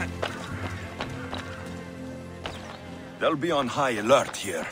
They'll be on high alert here.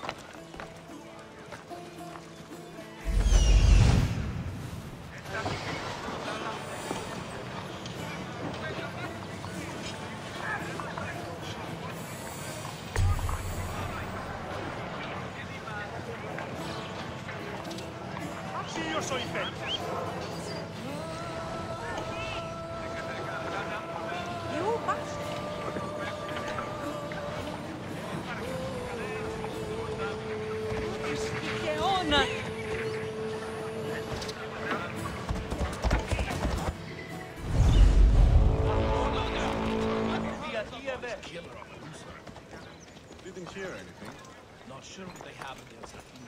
Didn't hear anything. Not sure what they have in their team.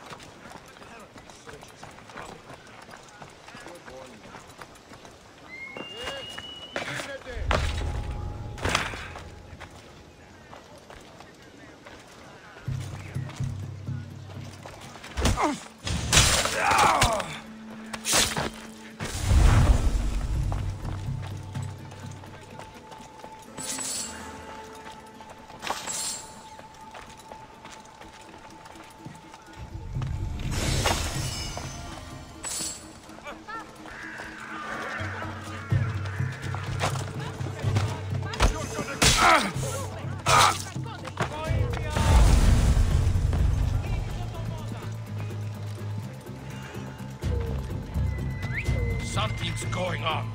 Something's going on.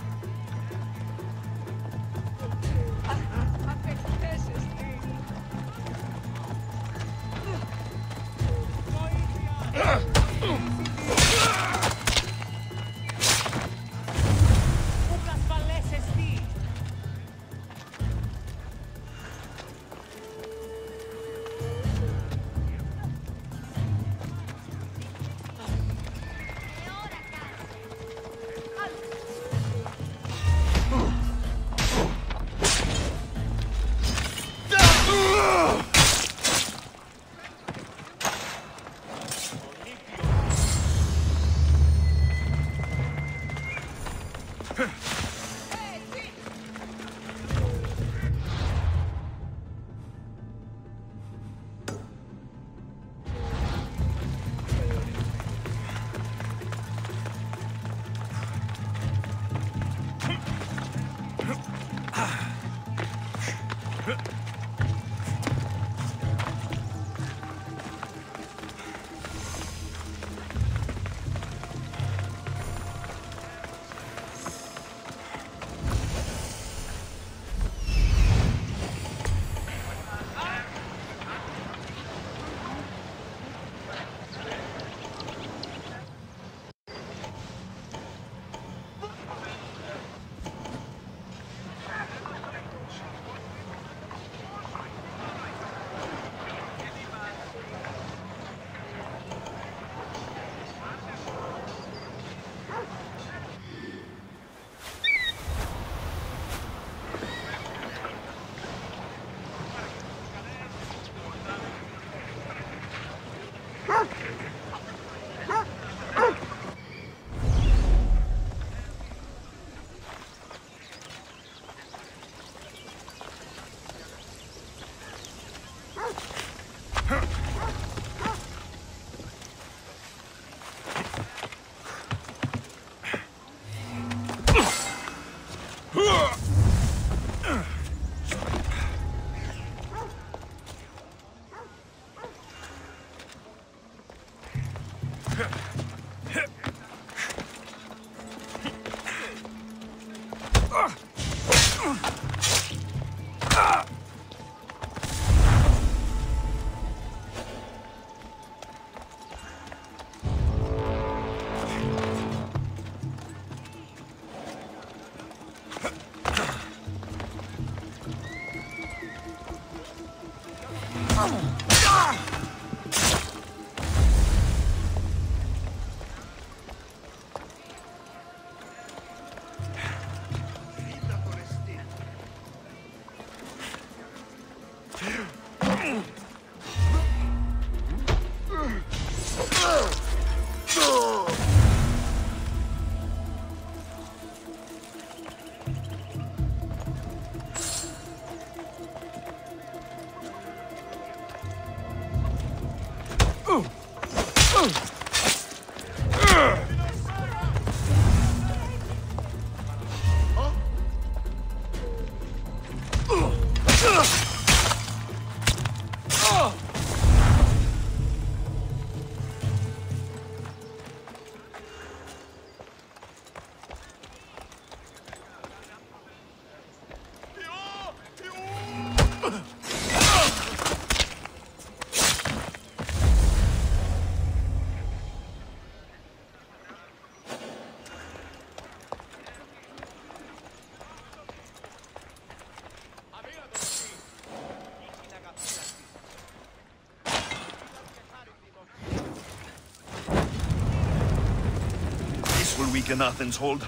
Will weaken Athens' hold.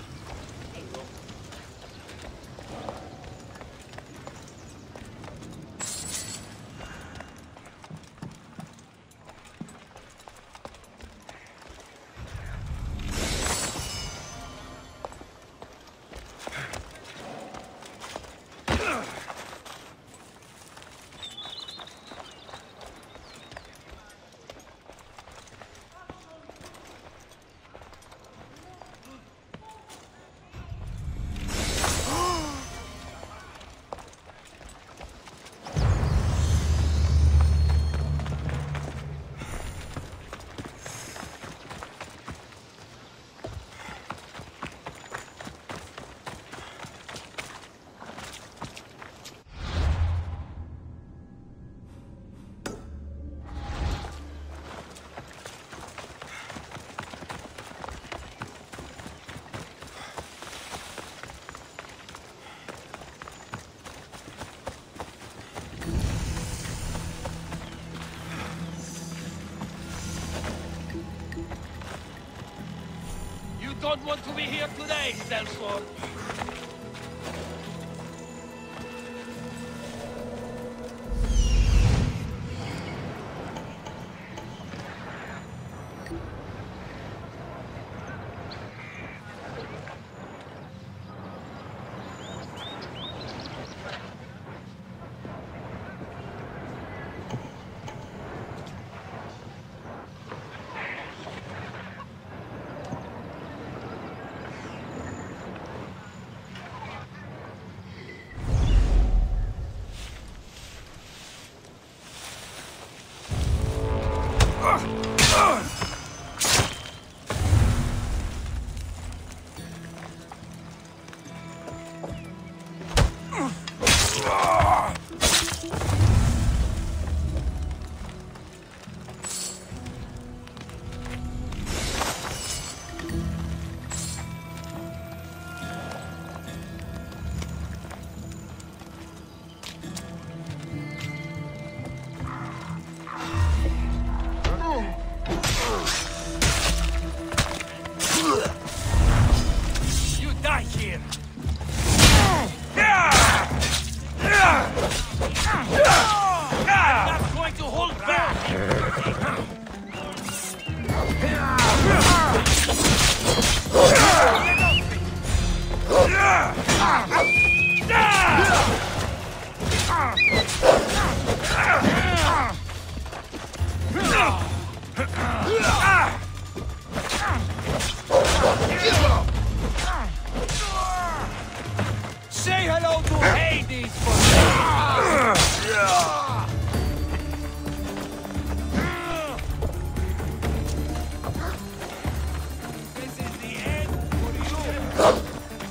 Don't want to be here today, Sellsworth. Say hello to Hades for me! This is the end for you!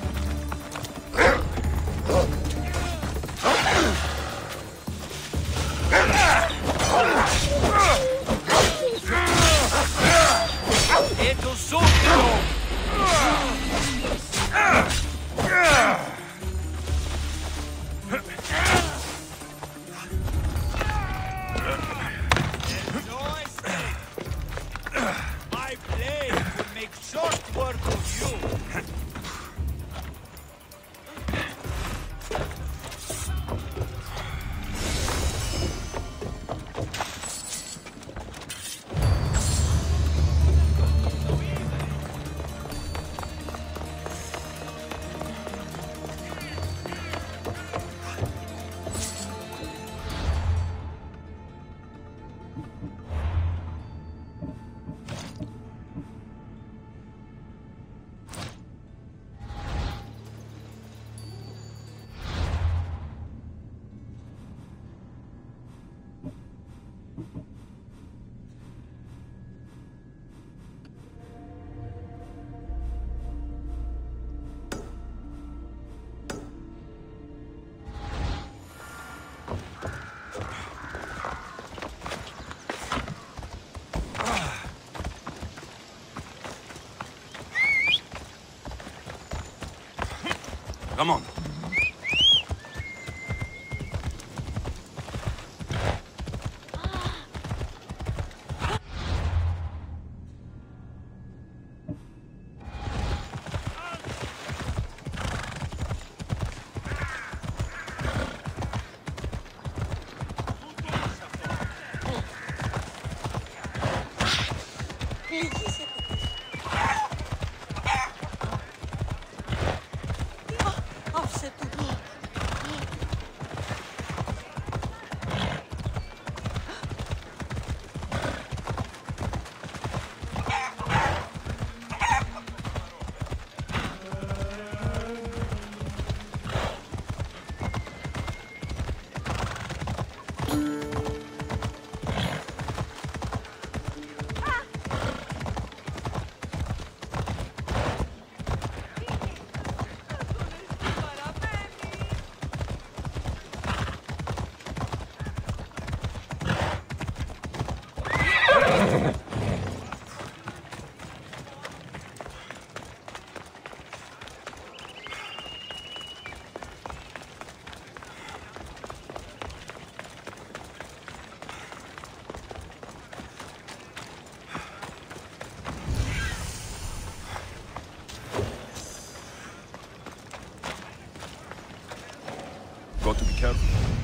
Into subito! Come on. Got to be careful.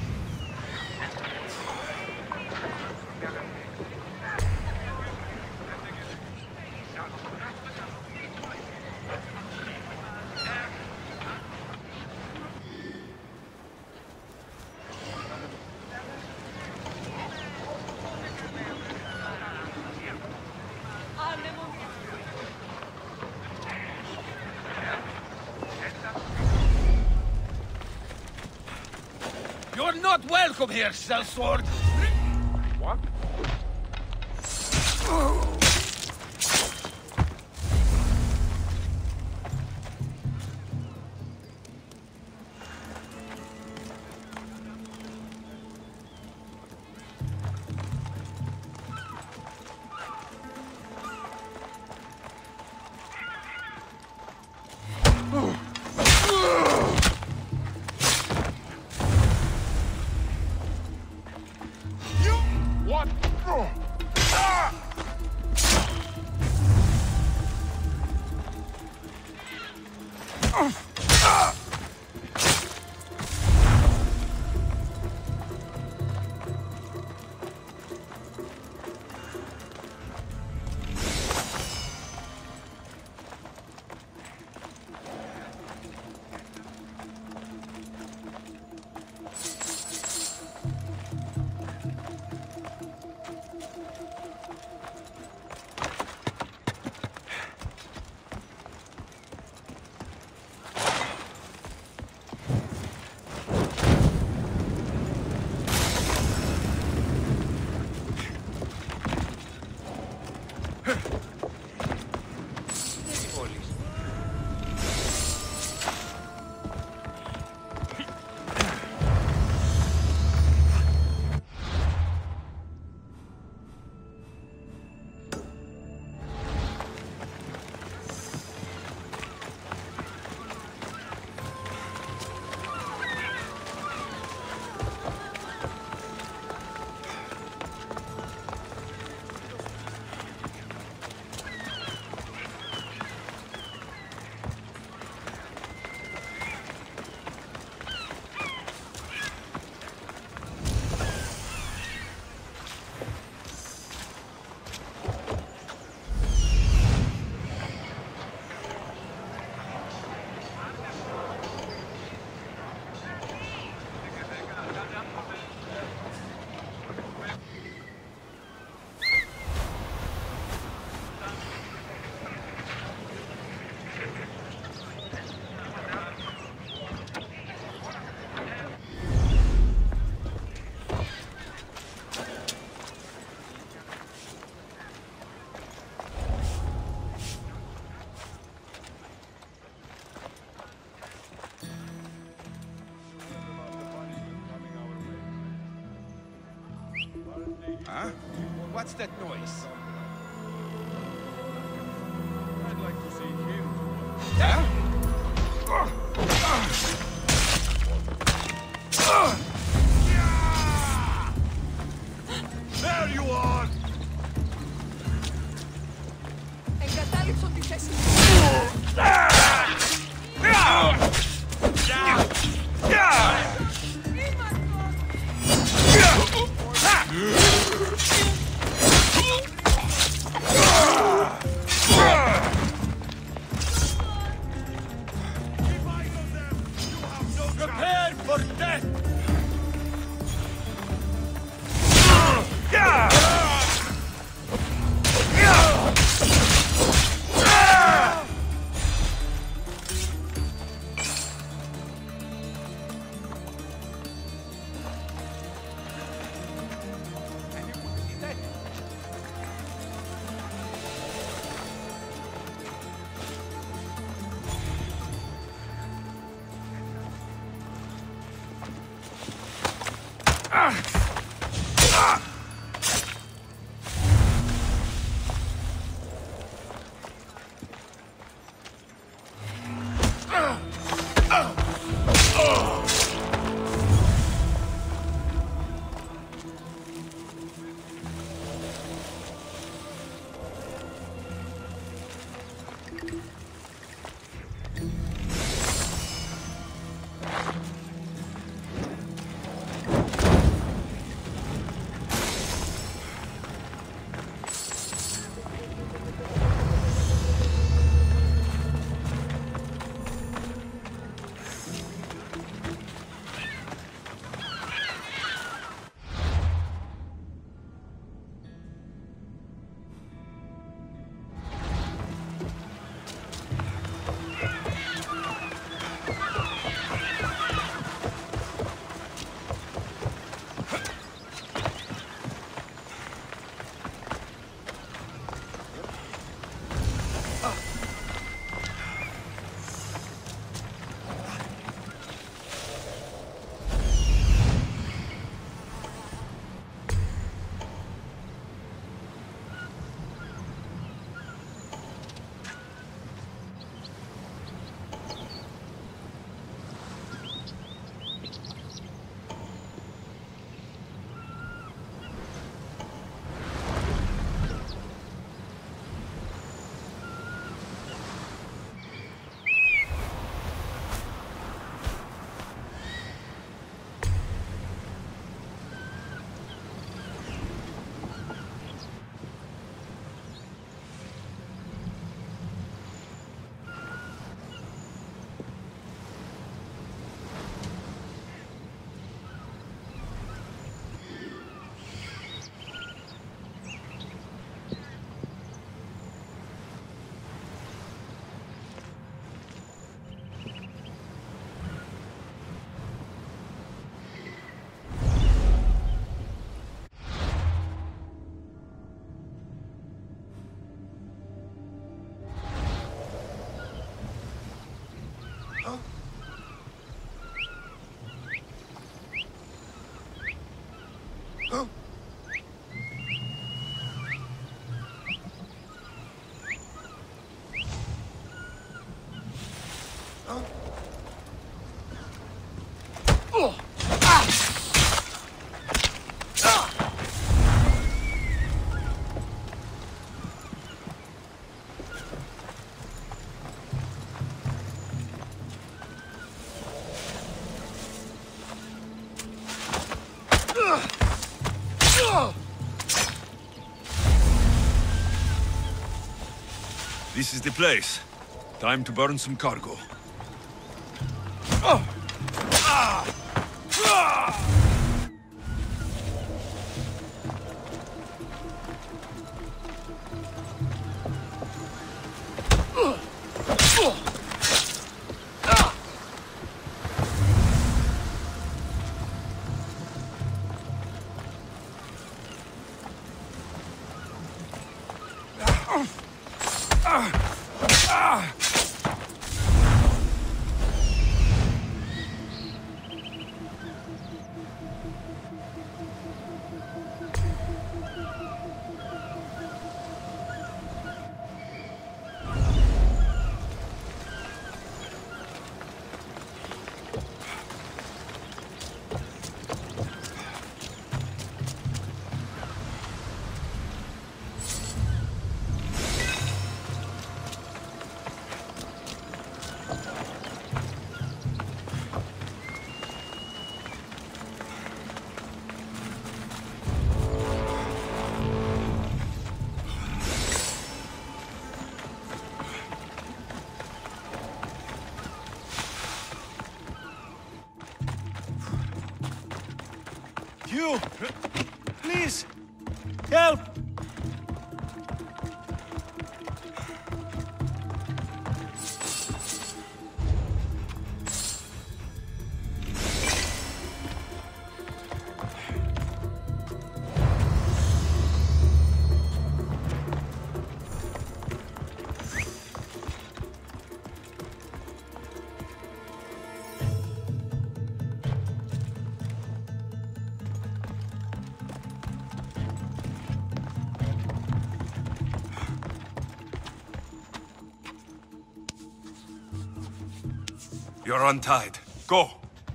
You're not welcome here, sellsword! What? Huh? What's that noise? I'd like to see him. There you are! Εγκατάλειψω τη θέση μου. Prepare for death! This is the place. Time to burn some cargo. You! Please! Help! You're untied. Go!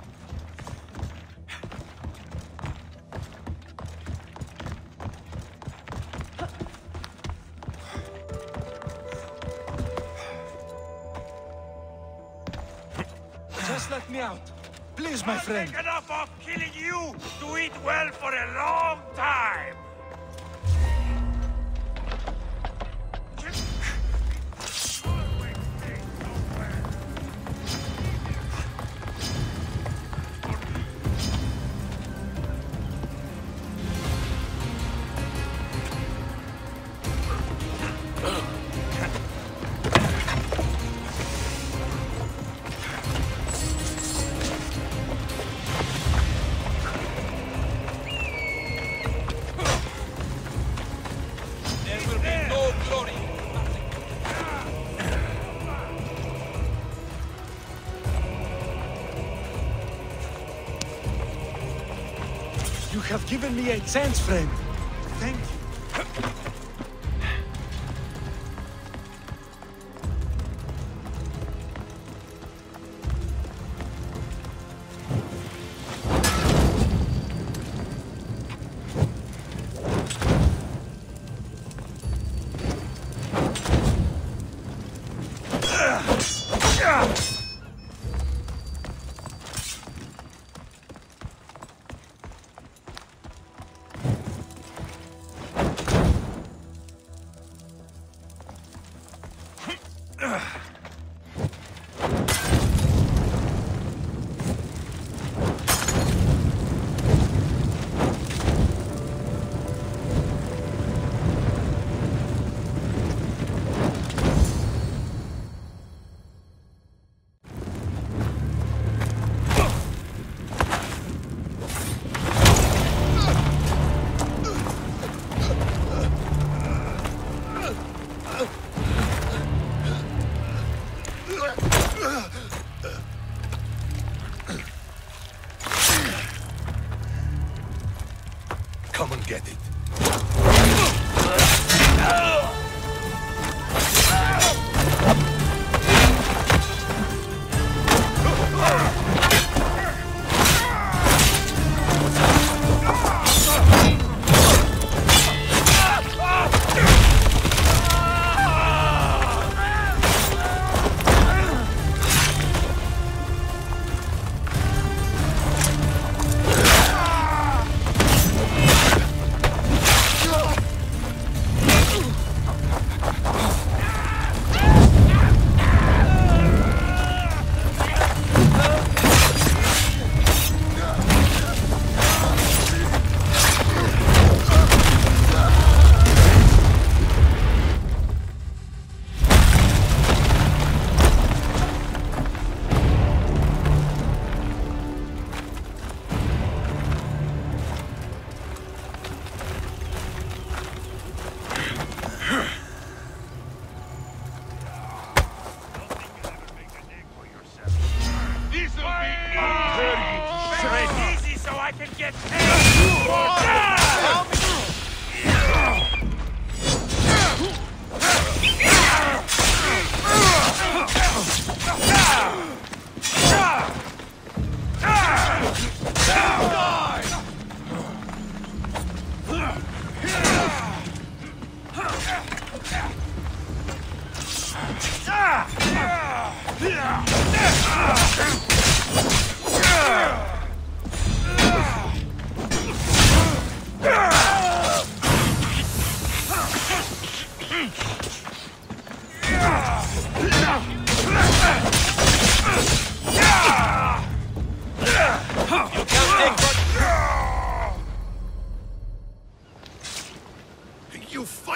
Just let me out. Please, my friend. I'll take enough of killing you to eat well for a long time! You have given me a chance, friend. Thank you. Come and get it.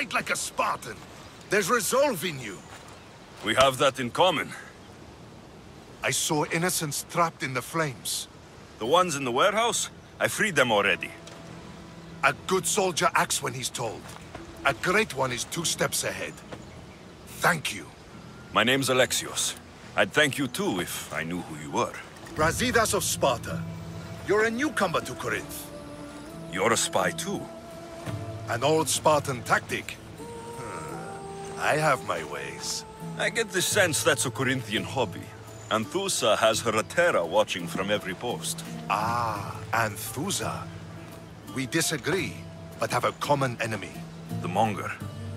fight like a Spartan. There's resolve in you. We have that in common. I saw innocents trapped in the flames. The ones in the warehouse? I freed them already. A good soldier acts when he's told. A great one is 2 steps ahead. Thank you. My name's Alexios. I'd thank you too if I knew who you were. Brasidas of Sparta. You're a newcomer to Corinth. You're a spy too. An old Spartan tactic. I have my ways. I get the sense that's a Corinthian hobby. Anthusa has her Atera watching from every post. Ah, Anthusa. We disagree, but have a common enemy. The Monger.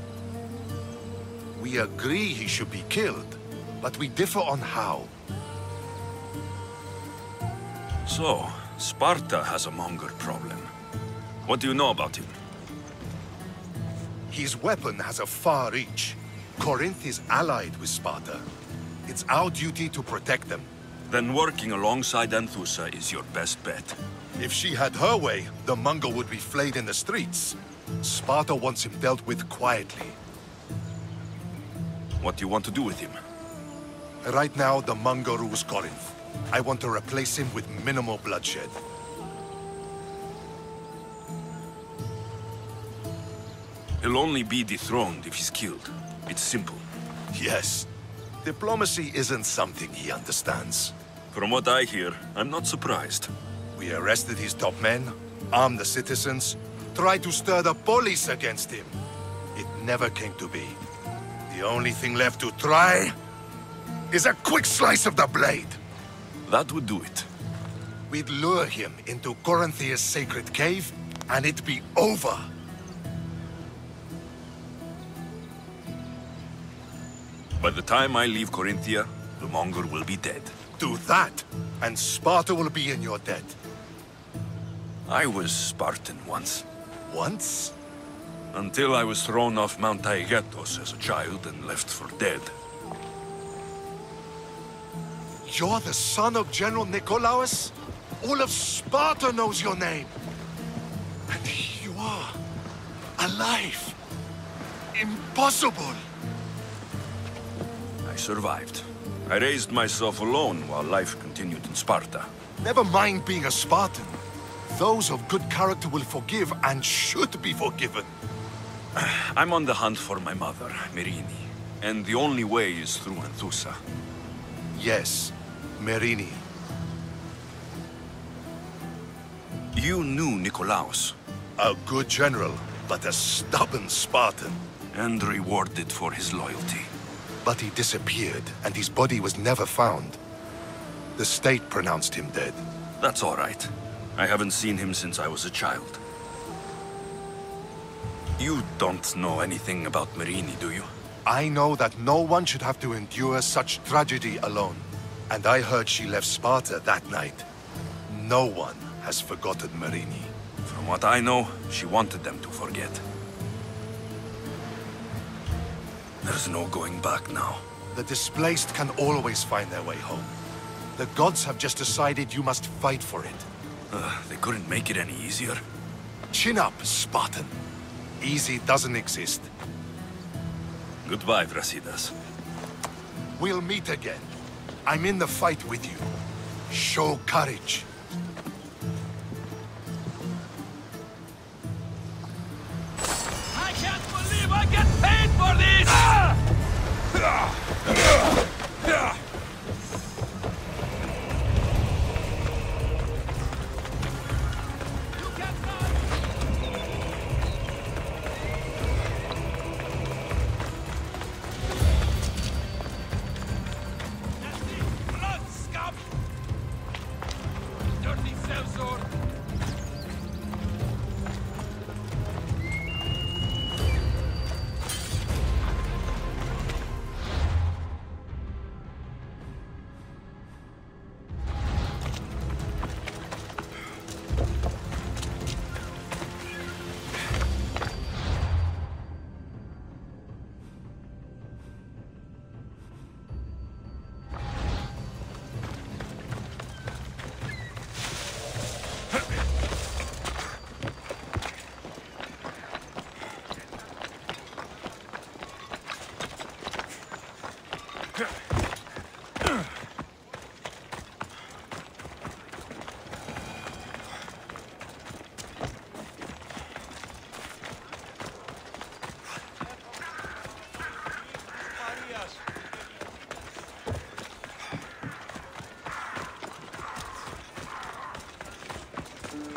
We agree he should be killed, but we differ on how. So, Sparta has a Monger problem. What do you know about him? His weapon has a far reach. Corinth is allied with Sparta. It's our duty to protect them. Then working alongside Anthusa is your best bet. If she had her way, the Monger would be flayed in the streets. Sparta wants him dealt with quietly. What do you want to do with him? Right now, the Monger rules Corinth. I want to replace him with minimal bloodshed. He'll only be dethroned if he's killed. It's simple. Yes. Diplomacy isn't something he understands. From what I hear, I'm not surprised. We arrested his top men, armed the citizens, tried to stir the police against him. It never came to be. The only thing left to try is a quick slice of the blade. That would do it. We'd lure him into Corinthia's sacred cave, and it'd be over. By the time I leave Corinthia, the Monger will be dead. Do that, and Sparta will be in your debt. I was Spartan once. Once? Until I was thrown off Mount Taygetos as a child and left for dead. You're the son of General Nikolaos? All of Sparta knows your name. And here you are, alive. Impossible! I survived. I raised myself alone while life continued in Sparta. Never mind being a Spartan. Those of good character will forgive and should be forgiven. I'm on the hunt for my mother, Merini. And the only way is through Anthusa. Yes, Merini. You knew Nikolaos. A good general, but a stubborn Spartan. And rewarded for his loyalty. But he disappeared, and his body was never found. The state pronounced him dead. That's all right. I haven't seen him since I was a child. You don't know anything about Merini, do you? I know that no one should have to endure such tragedy alone. And I heard she left Sparta that night. No one has forgotten Merini. From what I know, she wanted them to forget. There's no going back now. The displaced can always find their way home. The gods have just decided you must fight for it. They couldn't make it any easier. Chin up, Spartan. Easy doesn't exist. Goodbye, Brasidas. We'll meet again. I'm in the fight with you. Show courage. I can't believe I get paid for this! You can't run! That's it! Blood, scum!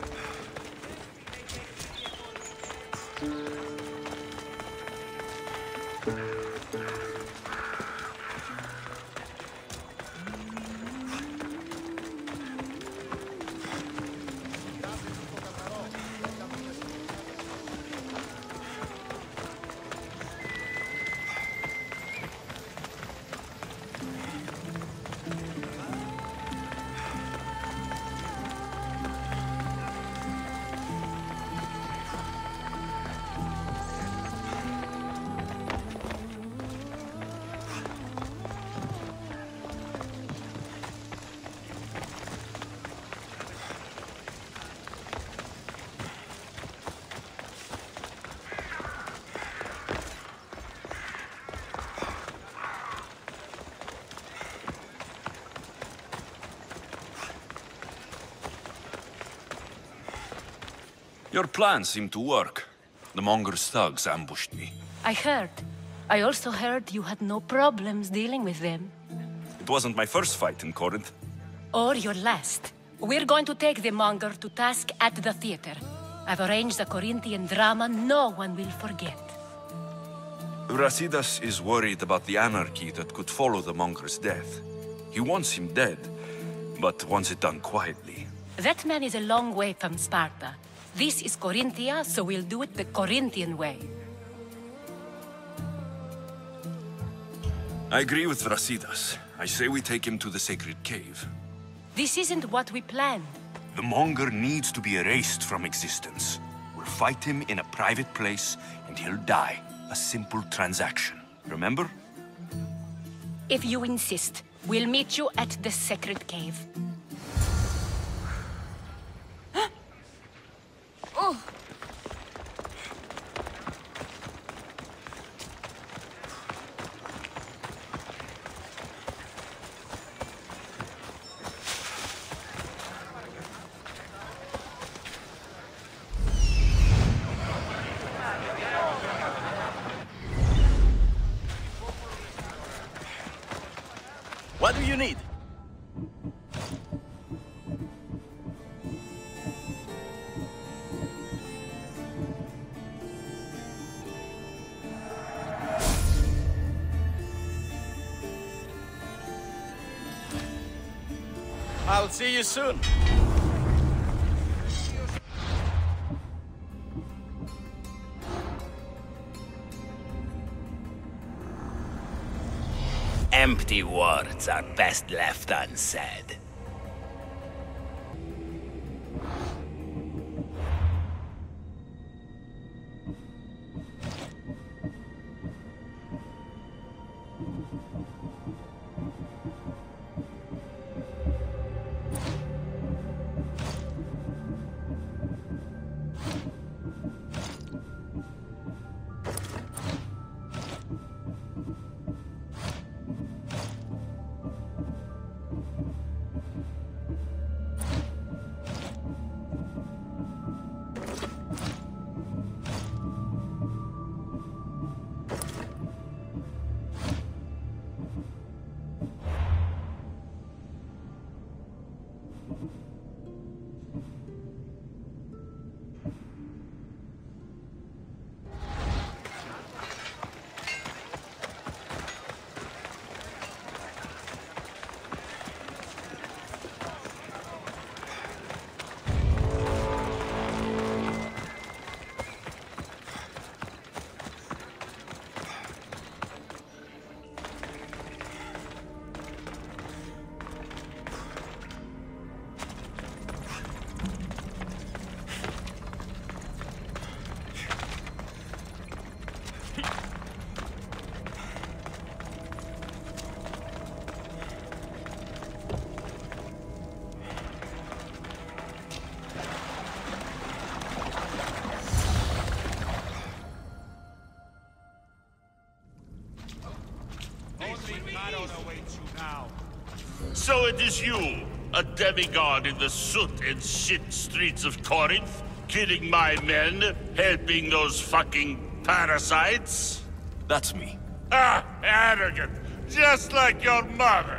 Your plan seemed to work. The Monger's thugs ambushed me. I heard. I also heard you had no problems dealing with them. It wasn't my first fight in Corinth. Or your last. We're going to take the Monger to task at the theater. I've arranged a Corinthian drama no one will forget. Brasidas is worried about the anarchy that could follow the Monger's death. He wants him dead, but wants it done quietly. That man is a long way from Sparta. This is Corinthia, so we'll do it the Corinthian way. I agree with Brasidas. I say we take him to the sacred cave. This isn't what we planned. The Monger needs to be erased from existence. We'll fight him in a private place, and he'll die. A simple transaction. Remember? If you insist, we'll meet you at the sacred cave. Oh! What do you need? I'll see you soon. Empty words are best left unsaid. So it is you, a demigod in the soot and shit streets of Corinth, killing my men, helping those fucking parasites? That's me. Ah, arrogant, just like your mother.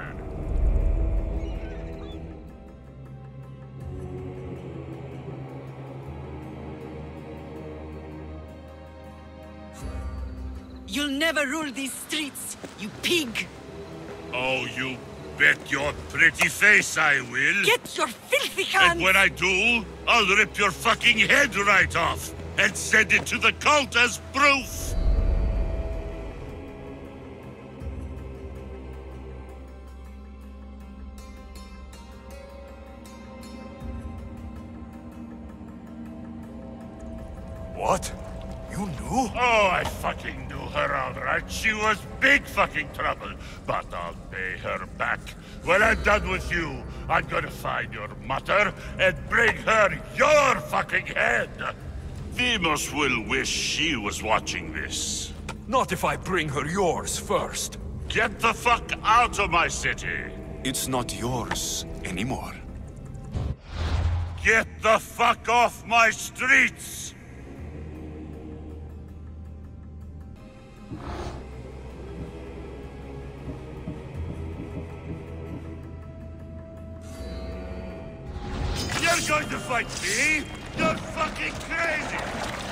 You'll never rule these streets, you pig! Oh, you bet your pretty face I will! Get your filthy hands! And when I do, I'll rip your fucking head right off! And send it to the cult as proof! What? You knew? Oh, I fucking knew her all right. She was big fucking trouble. But I'll pay her back. When I'm done with you, I'm gonna find your mother and bring her your fucking head! Demos will wish she was watching this. Not if I bring her yours first. Get the fuck out of my city! It's not yours anymore. Get the fuck off my streets! You're going to fight me? You're fucking crazy!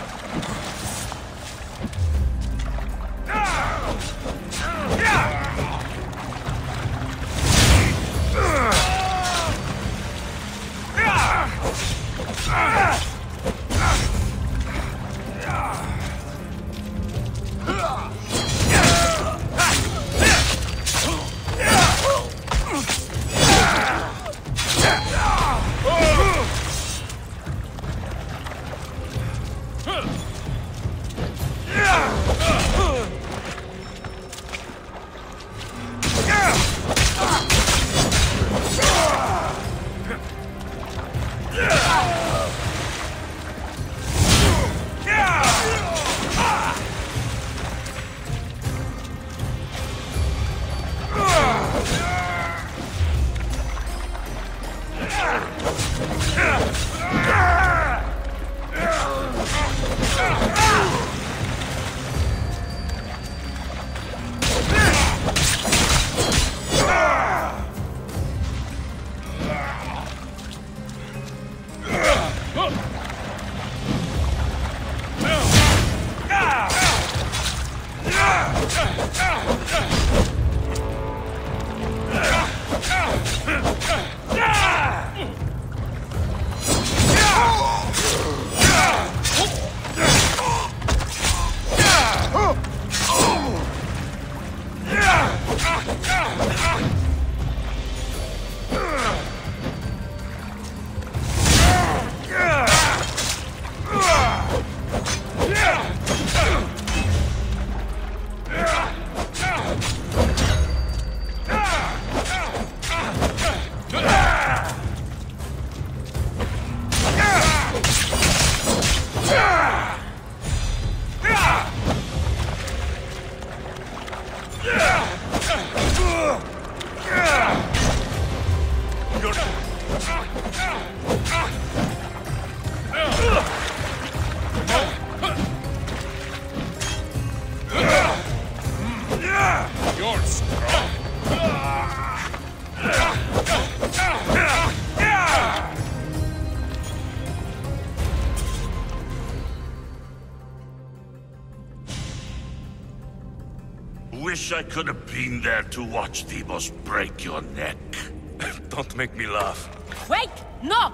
Wish I could have been there to watch Demos break your neck. Don't make me laugh. Wait! No!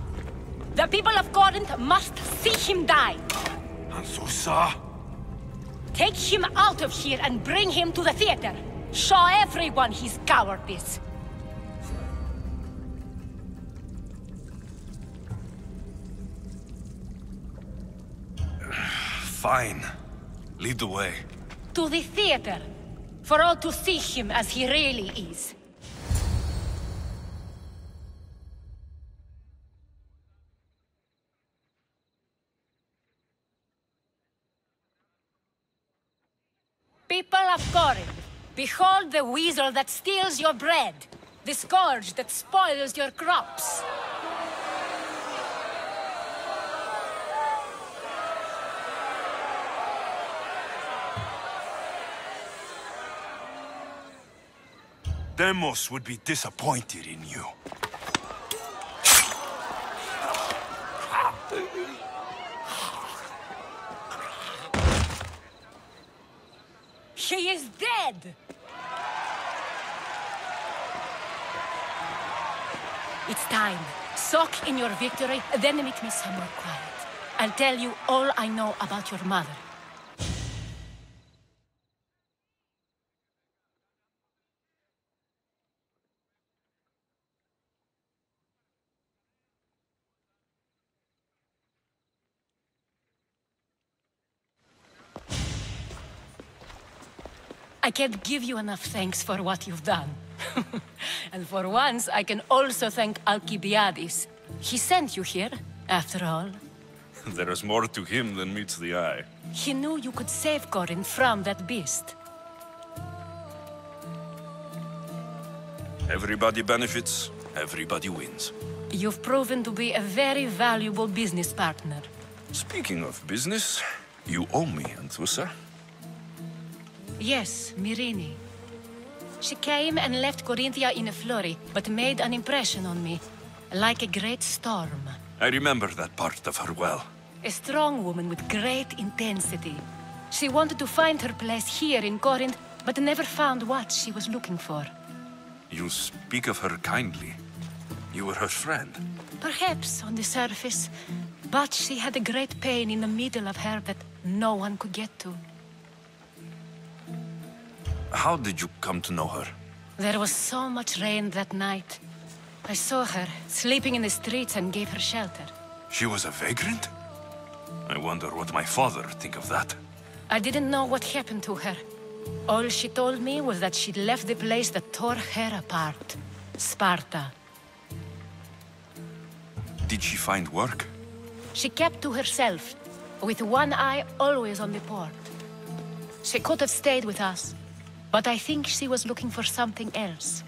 The people of Corinth must see him die! Anthusa? Take him out of here and bring him to the theater! Show everyone his cowardice! Fine. Lead the way. To the theater! For all to see him as he really is. People of Corinth, behold the weasel that steals your bread, the scourge that spoils your crops. Demos would be disappointed in you. dead! It's time. Soak in your victory, then meet me somewhere quiet. I'll tell you all I know about your mother. I can't give you enough thanks for what you've done. And for once, I can also thank Alcibiades. He sent you here, after all. There is more to him than meets the eye. He knew you could save Corinth from that beast. Everybody benefits, everybody wins. You've proven to be a very valuable business partner. Speaking of business, you owe me, Anthusa. Yes, Myrine. She came and left Corinthia in a flurry, but made an impression on me, like a great storm. I remember that part of her well. A strong woman with great intensity. She wanted to find her place here in Corinth, but never found what she was looking for. You speak of her kindly. You were her friend. Perhaps on the surface, but she had a great pain in the middle of her that no one could get to. How did you come to know her? There was so much rain that night. I saw her, sleeping in the streets, and gave her shelter. She was a vagrant? I wonder what my father think of that. I didn't know what happened to her. All she told me was that she'd left the place that tore her apart. Sparta. Did she find work? She kept to herself, with one eye always on the port. She could have stayed with us, but I think she was looking for something else.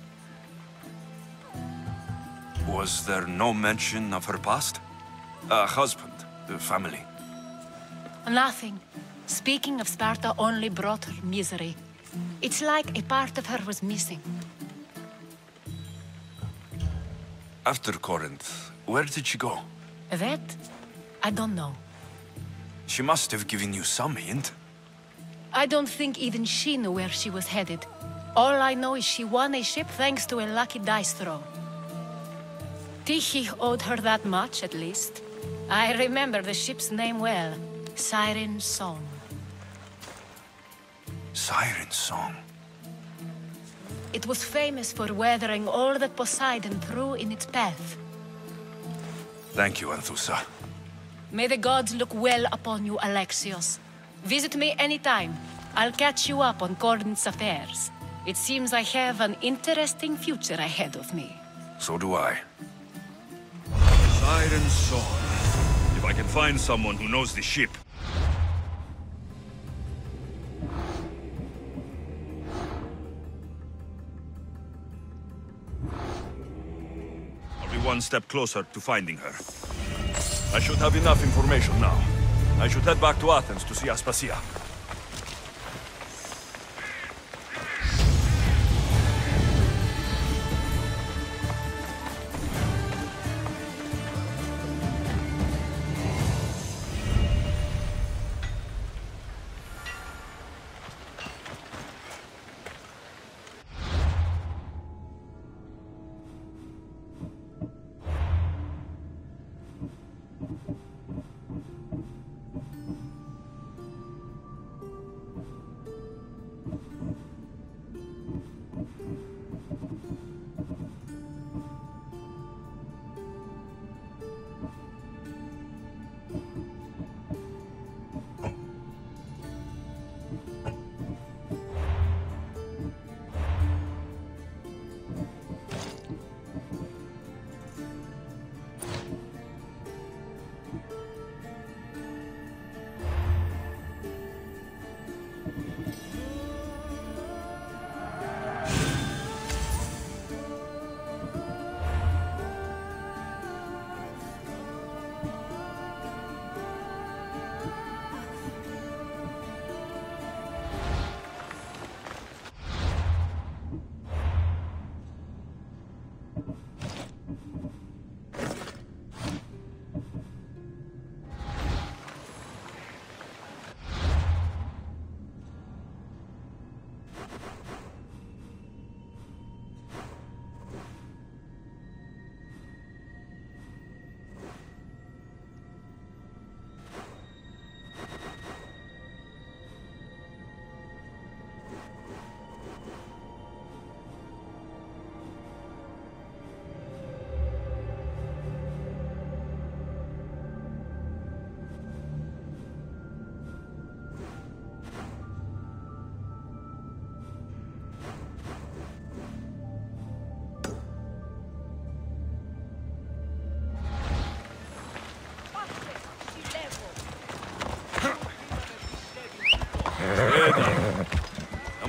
Was there no mention of her past? A husband, a family? Nothing. Speaking of Sparta only brought her misery. It's like a part of her was missing. After Corinth, where did she go? That? I don't know. She must have given you some hint. I don't think even she knew where she was headed. All I know is she won a ship thanks to a lucky dice throw. Tyche owed her that much, at least. I remember the ship's name well. Siren Song. Siren Song. It was famous for weathering all that Poseidon threw in its path. Thank you, Anthusa. May the gods look well upon you, Alexios. Visit me anytime. I'll catch you up on Corinth's affairs. It seems I have an interesting future ahead of me. So do I. Siren Song. If I can find someone who knows the ship. I'll be one step closer to finding her. I should have enough information now. I should head back to Athens to see Aspasia.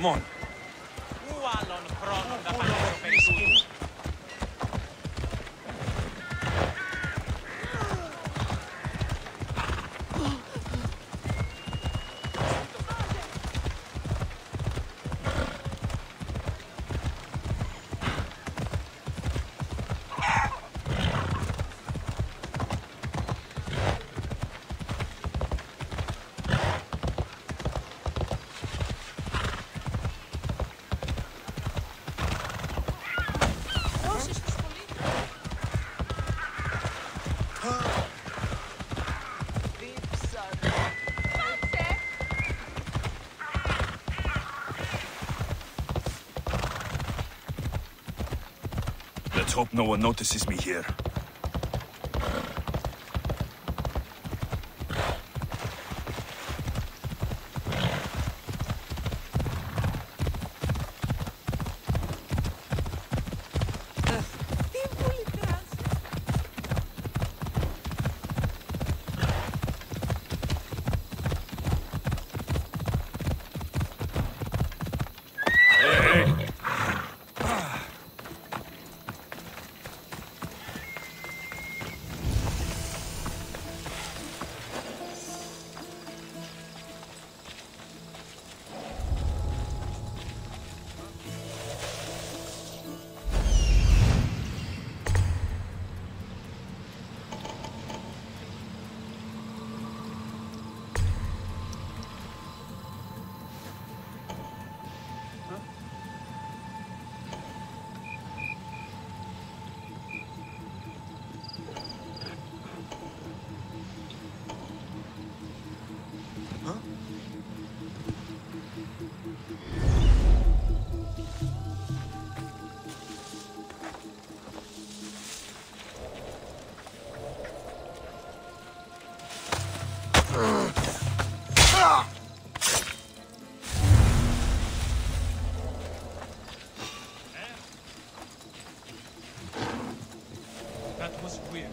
Come on. Let's hope no one notices me here. That was weird.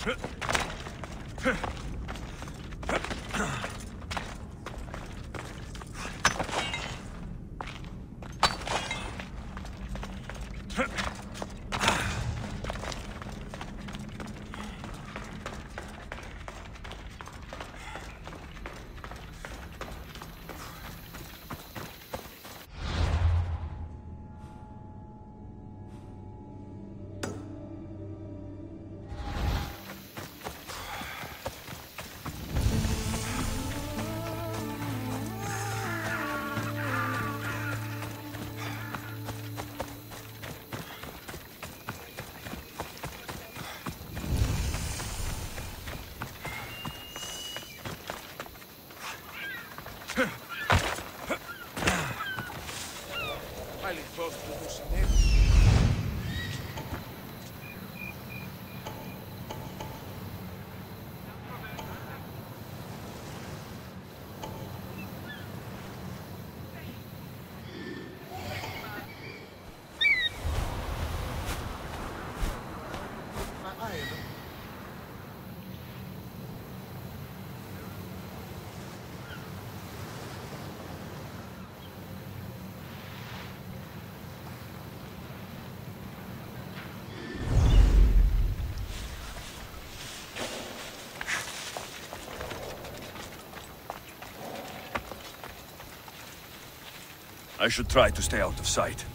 I should try to stay out of sight.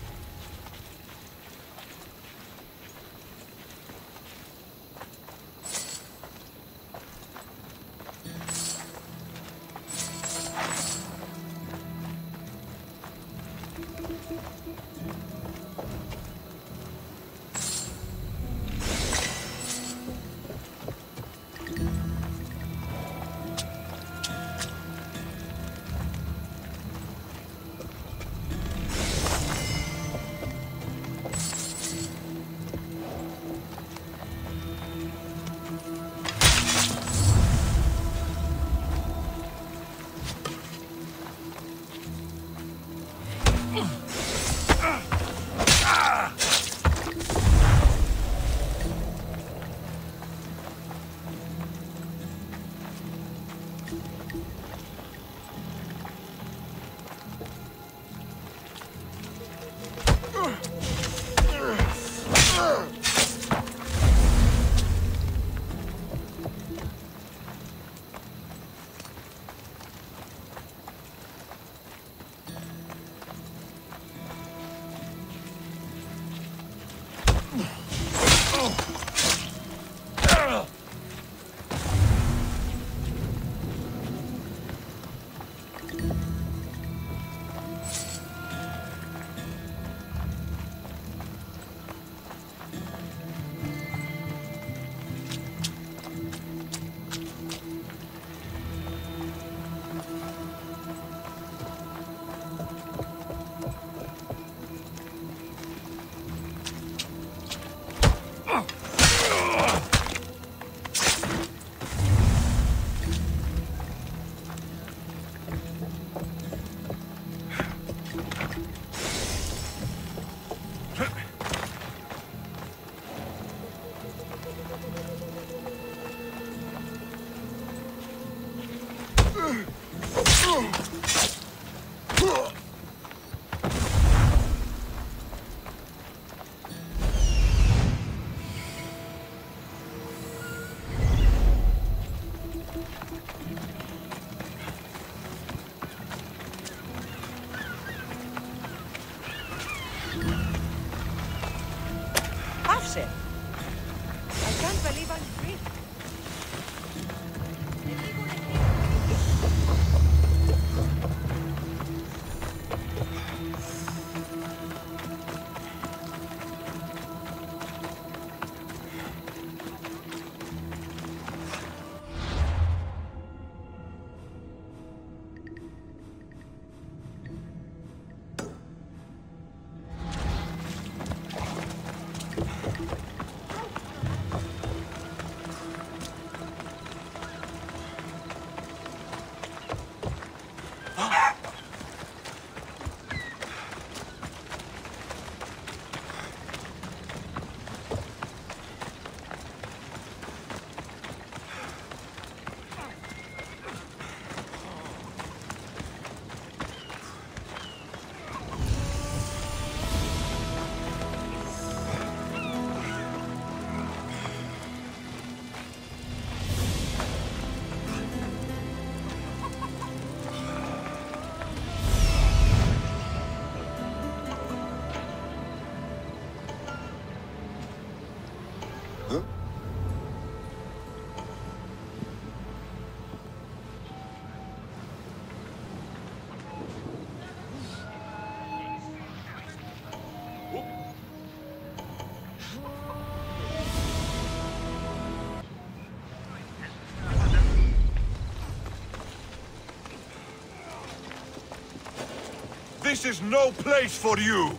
This is no place for you!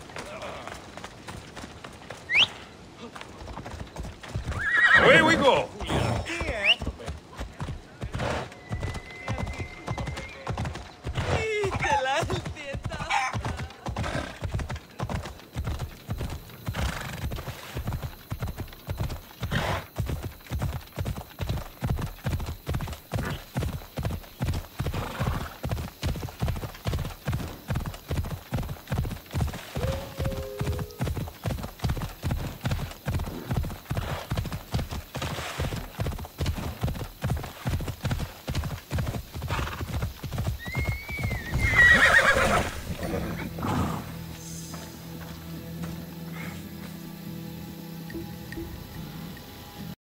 Away we go!